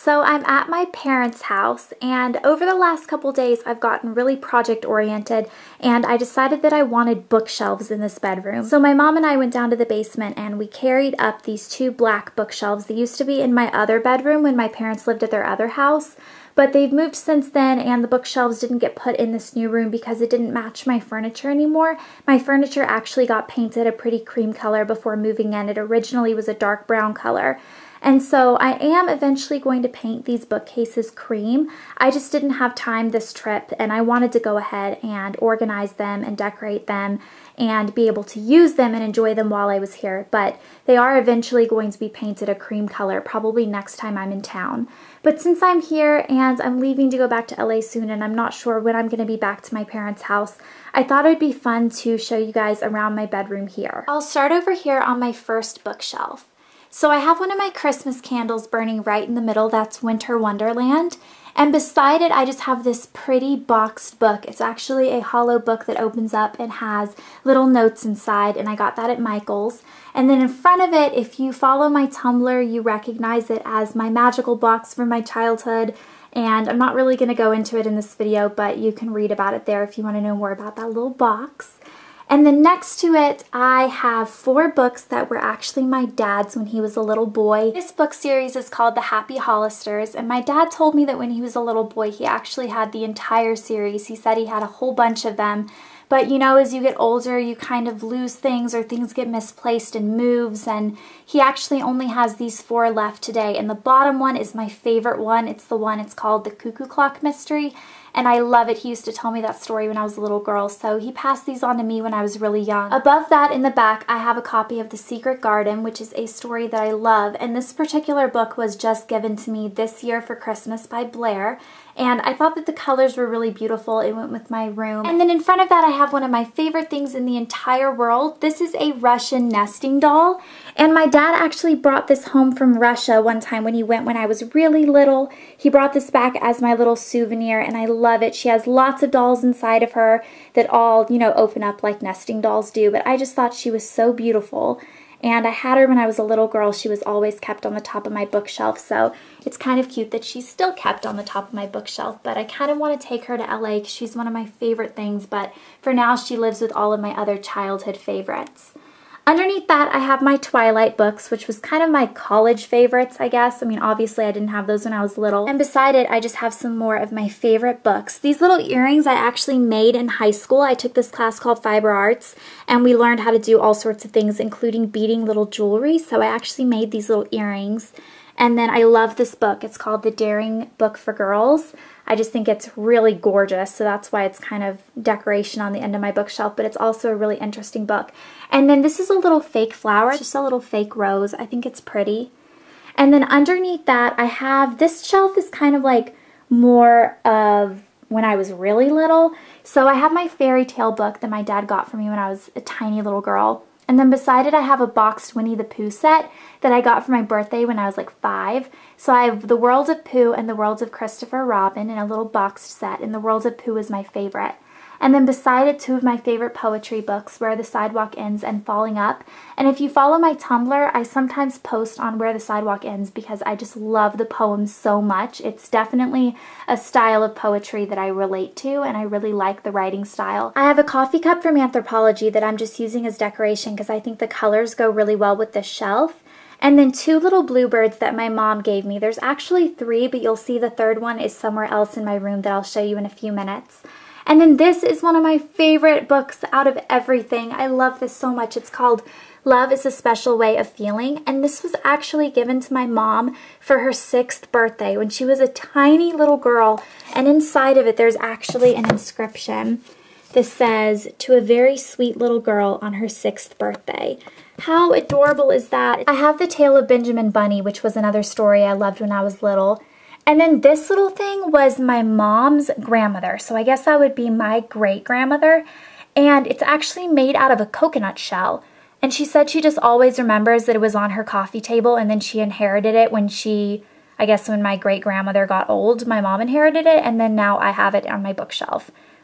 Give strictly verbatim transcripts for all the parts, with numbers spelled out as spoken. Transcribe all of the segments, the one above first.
So I'm at my parents' house, and over the last couple days I've gotten really project oriented, and I decided that I wanted bookshelves in this bedroom. So my mom and I went down to the basement and we carried up these two black bookshelves. They used to be in my other bedroom when my parents lived at their other house, but they've moved since then, and the bookshelves didn't get put in this new room because it didn't match my furniture anymore. My furniture actually got painted a pretty cream color before moving in. It originally was a dark brown color. And so I am eventually going to paint these bookcases cream. I just didn't have time this trip, and I wanted to go ahead and organize them and decorate them and be able to use them and enjoy them while I was here. But they are eventually going to be painted a cream color, probably next time I'm in town. But since I'm here and I'm leaving to go back to L A soon, and I'm not sure when I'm going to be back to my parents' house, I thought it would be fun to show you guys around my bedroom here. I'll start over here on my first bookshelf. So I have one of my Christmas candles burning right in the middle. That's Winter Wonderland. And beside it, I just have this pretty boxed book. It's actually a hollow book that opens up and has little notes inside, and I got that at Michael's. And then in front of it, if you follow my Tumblr, you recognize it as my magical box from my childhood. And I'm not really going to go into it in this video, but you can read about it there if you want to know more about that little box. And then next to it, I have four books that were actually my dad's when he was a little boy. This book series is called The Happy Hollisters, and my dad told me that when he was a little boy, he actually had the entire series. He said he had a whole bunch of them. But you know, as you get older, you kind of lose things, or things get misplaced and moves, and he actually only has these four left today. And the bottom one is my favorite one. It's the one, it's called The Cuckoo Clock Mystery, and I love it. He used to tell me that story when I was a little girl, so he passed these on to me when I was really young. Above that in the back, I have a copy of The Secret Garden, which is a story that I love, and this particular book was just given to me this year for Christmas by Blair. And I thought that the colors were really beautiful. It went with my room. And then in front of that, I have one of my favorite things in the entire world. This is a Russian nesting doll. And my dad actually brought this home from Russia one time when he went when I was really little. He brought this back as my little souvenir, and I love it. She has lots of dolls inside of her that all, you know, open up like nesting dolls do. But I just thought she was so beautiful. And I had her when I was a little girl. She was always kept on the top of my bookshelf, so it's kind of cute that she's still kept on the top of my bookshelf. But I kind of want to take her to L A because she's one of my favorite things, but for now she lives with all of my other childhood favorites. Underneath that, I have my Twilight books, which was kind of my college favorites, I guess. I mean, obviously I didn't have those when I was little. And beside it, I just have some more of my favorite books. These little earrings I actually made in high school. I took this class called Fiber Arts, and we learned how to do all sorts of things, including beading little jewelry. So I actually made these little earrings. And then I love this book. It's called The Daring Book for Girls. I just think it's really gorgeous, so that's why it's kind of decoration on the end of my bookshelf, but it's also a really interesting book. And then this is a little fake flower. It's just a little fake rose. I think it's pretty. And then underneath that, I have, this shelf is kind of like more of when I was really little. So I have my fairy tale book that my dad got for me when I was a tiny little girl. And then beside it, I have a boxed Winnie the Pooh set that I got for my birthday when I was like five. So I have The World of Pooh and The World of Christopher Robin in a little boxed set, and The World of Pooh is my favorite. And then beside it, two of my favorite poetry books, Where the Sidewalk Ends and Falling Up. And if you follow my Tumblr, I sometimes post on Where the Sidewalk Ends because I just love the poems so much. It's definitely a style of poetry that I relate to, and I really like the writing style. I have a coffee cup from Anthropologie that I'm just using as decoration because I think the colors go really well with this shelf. And then two little bluebirds that my mom gave me. There's actually three, but you'll see the third one is somewhere else in my room that I'll show you in a few minutes. And then this is one of my favorite books out of everything. I love this so much. It's called Love is a Special Way of Feeling. And this was actually given to my mom for her sixth birthday when she was a tiny little girl. And inside of it, there's actually an inscription. This says, "To a very sweet little girl on her sixth birthday." How adorable is that? I have The Tale of Benjamin Bunny, which was another story I loved when I was little. And then this little thing was my mom's grandmother. So I guess that would be my great-grandmother. And it's actually made out of a coconut shell. And she said she just always remembers that it was on her coffee table, and then she inherited it when she, I guess when my great-grandmother got old, my mom inherited it, and then now I have it on my bookshelf.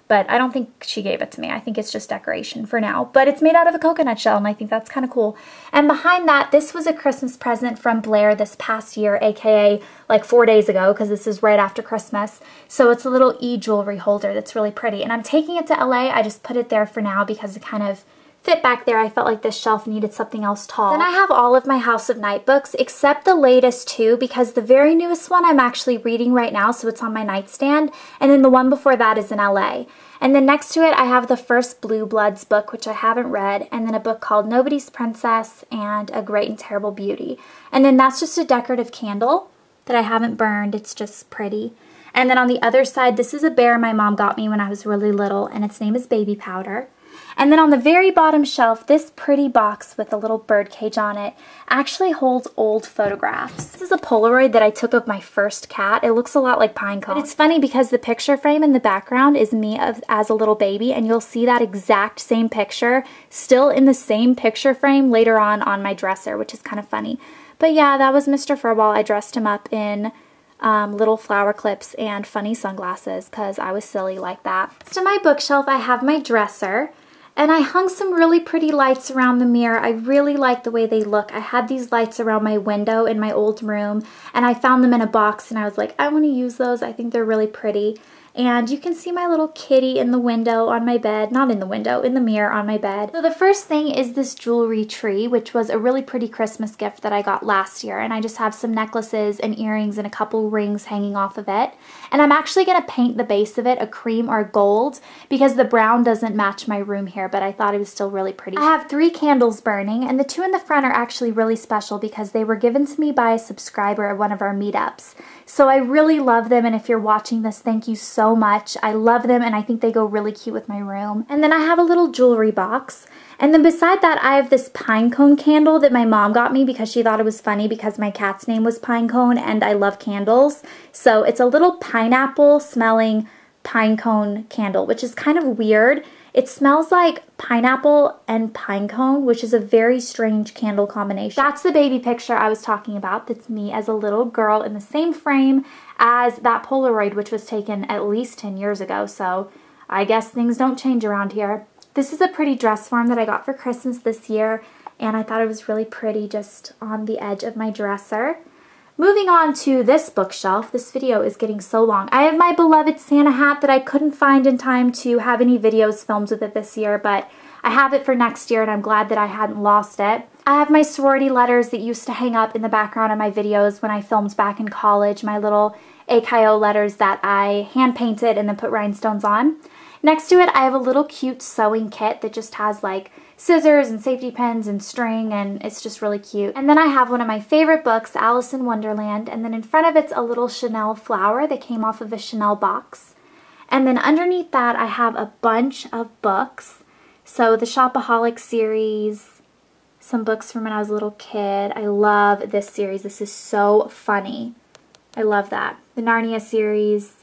but I don't think she gave it to me. I think it's just decoration for now. But it's made out of a coconut shell, and I think that's kind of cool. And behind that, this was a Christmas present from Blair this past year, aka like four days ago, because this is right after Christmas. So it's a little e-jewelry holder that's really pretty. And I'm taking it to L A. I just put it there for now because it kind of fit back there. I felt like this shelf needed something else tall. Then I have all of my House of Night books except the latest two, because the very newest one I'm actually reading right now, so it's on my nightstand, and then the one before that is in L A. And then next to it I have the first Blue Bloods book, which I haven't read, and then a book called Nobody's Princess and A Great and Terrible Beauty. And then that's just a decorative candle that I haven't burned. It's just pretty. And then on the other side, this is a bear my mom got me when I was really little, and its name is Baby Powder. And then on the very bottom shelf, this pretty box with a little bird cage on it actually holds old photographs. This is a Polaroid that I took of my first cat. It looks a lot like Pinecone. But it's funny because the picture frame in the background is me of, as a little baby, and you'll see that exact same picture still in the same picture frame later on on my dresser, which is kind of funny. But yeah, that was Mister Furball. I dressed him up in Um, little flower clips and funny sunglasses because I was silly like that. Next to my bookshelf, I have my dresser. And I hung some really pretty lights around the mirror. I really like the way they look. I had these lights around my window in my old room, and I found them in a box, and I was like, I want to use those. I think they're really pretty. And you can see my little kitty in the window on my bed. Not in the window, in the mirror on my bed. So the first thing is this jewelry tree, which was a really pretty Christmas gift that I got last year. And I just have some necklaces and earrings and a couple rings hanging off of it. And I'm actually going to paint the base of it a cream or gold because the brown doesn't match my room here, but I thought it was still really pretty. I have three candles burning, and the two in the front are actually really special because they were given to me by a subscriber at one of our meetups. So I really love them, and if you're watching this, thank you so much. I love them, and I think they go really cute with my room. And then I have a little jewelry box. And then beside that, I have this Pinecone candle that my mom got me because she thought it was funny because my cat's name was Pinecone, and I love candles. So it's a little pineapple smelling Pinecone candle, which is kind of weird. It smells like pineapple and pinecone, which is a very strange candle combination. That's the baby picture I was talking about. That's me as a little girl in the same frame as that Polaroid, which was taken at least ten years ago. So I guess things don't change around here. This is a pretty dress form that I got for Christmas this year, and I thought it was really pretty just on the edge of my dresser. Moving on to this bookshelf, this video is getting so long. I have my beloved Santa hat that I couldn't find in time to have any videos filmed with it this year, but I have it for next year, and I'm glad that I hadn't lost it. I have my sorority letters that used to hang up in the background of my videos when I filmed back in college, my little A K I O letters that I hand painted and then put rhinestones on. Next to it, I have a little cute sewing kit that just has like scissors and safety pins and string, and it's just really cute. And then I have one of my favorite books, Alice in Wonderland, and then in front of it's a little Chanel flower that came off of a Chanel box. And then underneath that, I have a bunch of books. So the Shopaholic series, some books from when I was a little kid. I love this series. This is so funny. I love that. The Narnia series.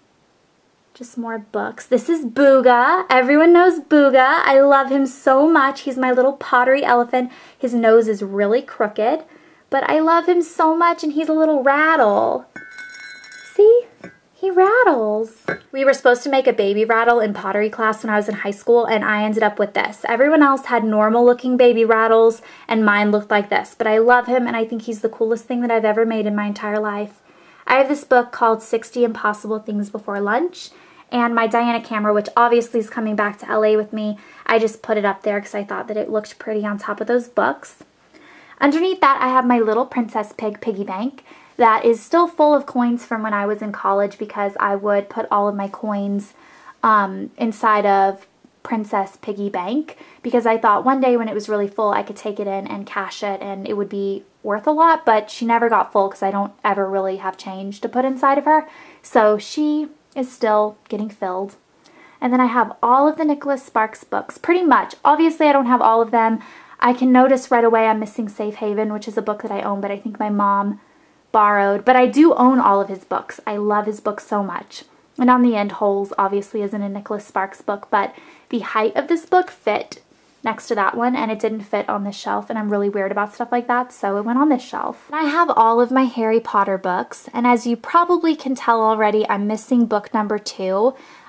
Just more books. This is Booga. Everyone knows Booga. I love him so much. He's my little pottery elephant. His nose is really crooked, but I love him so much, and he's a little rattle. See? He rattles. We were supposed to make a baby rattle in pottery class when I was in high school, and I ended up with this. Everyone else had normal looking baby rattles, and mine looked like this, but I love him, and I think he's the coolest thing that I've ever made in my entire life. I have this book called sixty Impossible Things Before Lunch, and my Diana camera, which obviously is coming back to L A with me. I just put it up there because I thought that it looked pretty on top of those books. Underneath that, I have my little Princess Pig piggy bank that is still full of coins from when I was in college because I would put all of my coins um, inside of Princess Piggy Bank because I thought one day when it was really full, I could take it in and cash it and it would be worth a lot, but she never got full because I don't ever really have change to put inside of her. So she is still getting filled. And then I have all of the Nicholas Sparks books, pretty much. Obviously, I don't have all of them. I can notice right away I'm missing Safe Haven, which is a book that I own, but I think my mom borrowed. But I do own all of his books. I love his books so much. And on the end, Holes obviously isn't a Nicholas Sparks book, but the height of this book fit next to that one, and it didn't fit on this shelf, and I'm really weird about stuff like that, so it went on this shelf. And I have all of my Harry Potter books, and as you probably can tell already, I'm missing book number two.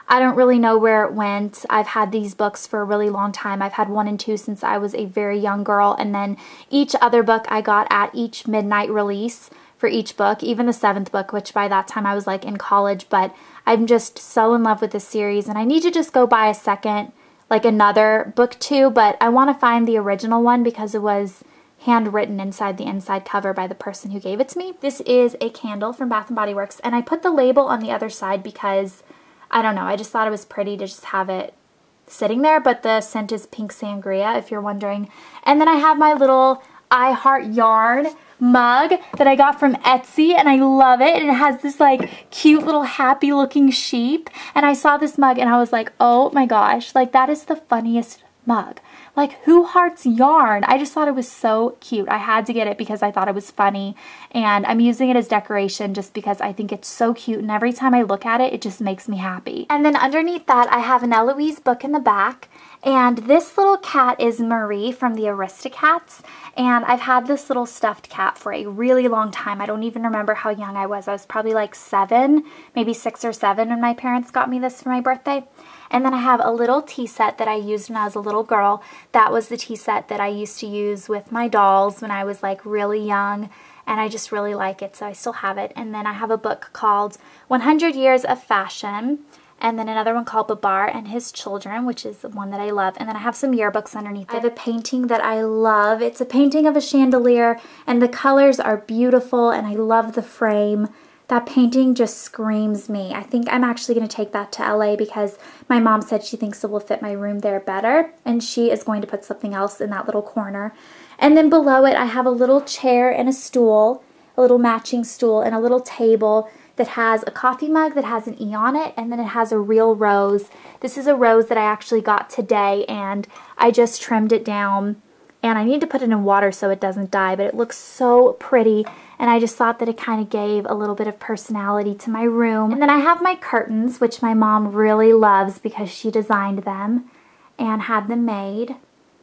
I don't really know where it went. I've had these books for a really long time. I've had one and two since I was a very young girl, and then each other book I got at each midnight release for each book, even the seventh book, which by that time I was like in college, but I'm just so in love with this series, and I need to just go buy a second, like another book too, but I want to find the original one because it was handwritten inside the inside cover by the person who gave it to me. This is a candle from Bath and Body Works, and I put the label on the other side because, I don't know, I just thought it was pretty to just have it sitting there, but the scent is Pink Sangria, if you're wondering. And then I have my little I Heart Yarn mug that I got from Etsy, and I love it, and it has this like cute little happy looking sheep, and I saw this mug and I was like, oh my gosh, like that is the funniest mug. Like, who hearts yarn? I just thought it was so cute. I had to get it because I thought it was funny, and I'm using it as decoration just because I think it's so cute, and every time I look at it, it just makes me happy. And then underneath that, I have an Eloise book in the back, and this little cat is Marie from the Aristocats, and I've had this little stuffed cat for a really long time. I don't even remember how young I was. I was probably like seven, maybe six or seven when my parents got me this for my birthday. And then I have a little tea set that I used when I was a little girl. That was the tea set that I used to use with my dolls when I was like really young, and I just really like it, so I still have it. And then I have a book called one hundred years of Fashion, and then another one called Babar and His Children, which is one that I love. And then I have some yearbooks underneath it. I have a painting that I love. It's a painting of a chandelier, and the colors are beautiful, and I love the frame. That painting just screams me. I think I'm actually going to take that to L A because my mom said she thinks it will fit my room there better, and she is going to put something else in that little corner. And then below it, I have a little chair and a stool, a little matching stool, and a little table that has a coffee mug that has an E on it, and then it has a real rose. This is a rose that I actually got today, and I just trimmed it down, and I need to put it in water so it doesn't die, but it looks so pretty, and I just thought that it kind of gave a little bit of personality to my room. And then I have my curtains, which my mom really loves because she designed them and had them made.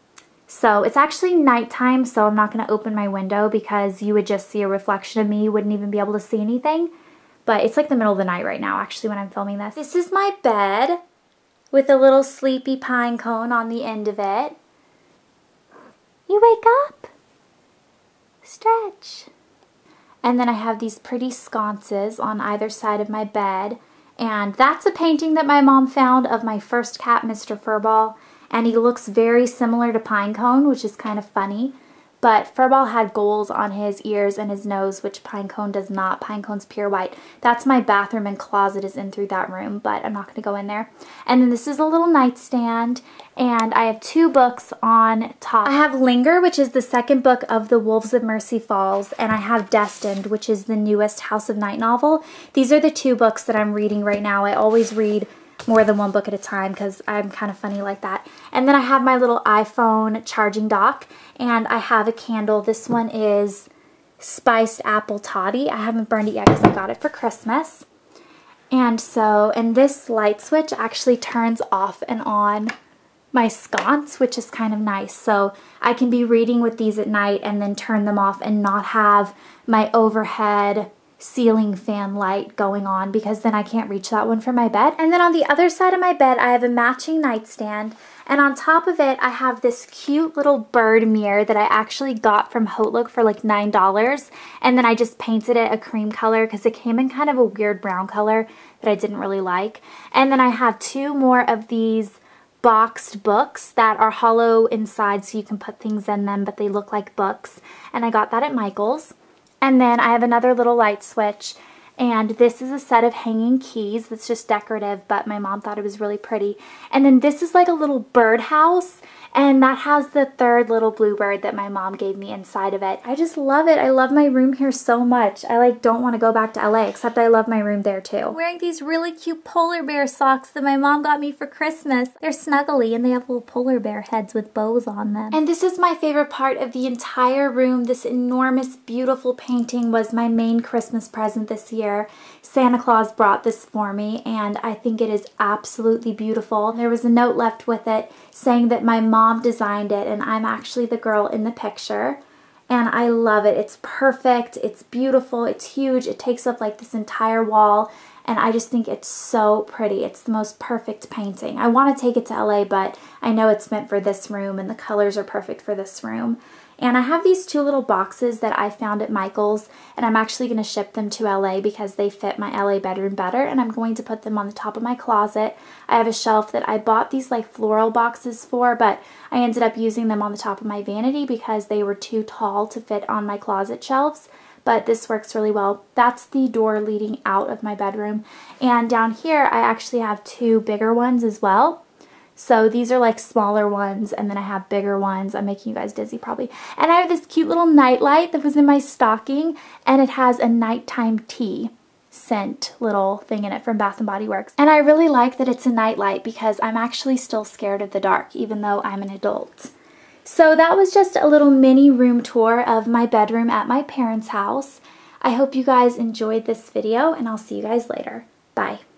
So it's actually nighttime, so I'm not going to open my window because you would just see a reflection of me. You wouldn't even be able to see anything. But it's like the middle of the night right now, actually, when I'm filming this. This is my bed with a little sleepy pine cone on the end of it. You wake up. Stretch. And then I have these pretty sconces on either side of my bed. And that's a painting that my mom found of my first cat, Mister Furball. And he looks very similar to Pinecone, which is kind of funny. But Furball had goals on his ears and his nose, which Pinecone does not. Pinecone's pure white. That's my bathroom and closet is in through that room, but I'm not going to go in there. And then this is a little nightstand, and I have two books on top. I have Linger, which is the second book of the Wolves of Mercy Falls, and I have Destined, which is the newest House of Night novel. These are the two books that I'm reading right now. I always read more than one book at a time because I'm kind of funny like that. And then I have my little iPhone charging dock, and I have a candle. This one is Spiced Apple Toddy. I haven't burned it yet because I got it for Christmas. And so, and this light switch actually turns off and on my sconce, which is kind of nice. So I can be reading with these at night and then turn them off and not have my overhead ceiling fan light going on because then I can't reach that one from my bed. And then on the other side of my bed, I have a matching nightstand, and on top of it, I have this cute little bird mirror that I actually got from Hautelook for like nine dollars, and then I just painted it a cream color because it came in kind of a weird brown color that I didn't really like. And then I have two more of these boxed books that are hollow inside so you can put things in them, but they look like books, and I got that at Michael's. And then I have another little light switch, and this is a set of hanging keys that's just decorative, but my mom thought it was really pretty. And then this is like a little birdhouse, and that has the third little bluebird that my mom gave me inside of it. I just love it. I love my room here so much. I like don't want to go back to L A, except I love my room there too. I'm wearing these really cute polar bear socks that my mom got me for Christmas. They're snuggly and they have little polar bear heads with bows on them. And this is my favorite part of the entire room. This enormous, beautiful painting was my main Christmas present this year. Santa Claus brought this for me, and I think it is absolutely beautiful. There was a note left with it saying that my mom designed it, and I'm actually the girl in the picture. And I love it. It's perfect. It's beautiful. It's huge. It takes up like this entire wall. and I just think it's so pretty. It's the most perfect painting. I want to take it to L A, but I know it's meant for this room and the colors are perfect for this room. And I have these two little boxes that I found at Michael's, and I'm actually going to ship them to L A because they fit my L A bedroom better, and I'm going to put them on the top of my closet. I have a shelf that I bought these like floral boxes for, but I ended up using them on the top of my vanity because they were too tall to fit on my closet shelves. But this works really well. That's the door leading out of my bedroom. And down here, I actually have two bigger ones as well. So these are like smaller ones, and then I have bigger ones. I'm making you guys dizzy probably. And I have this cute little night light that was in my stocking, and it has a nighttime tea scent little thing in it from Bath and Body Works. And I really like that it's a night light because I'm actually still scared of the dark, even though I'm an adult. So that was just a little mini room tour of my bedroom at my parents' house. I hope you guys enjoyed this video, and I'll see you guys later. Bye.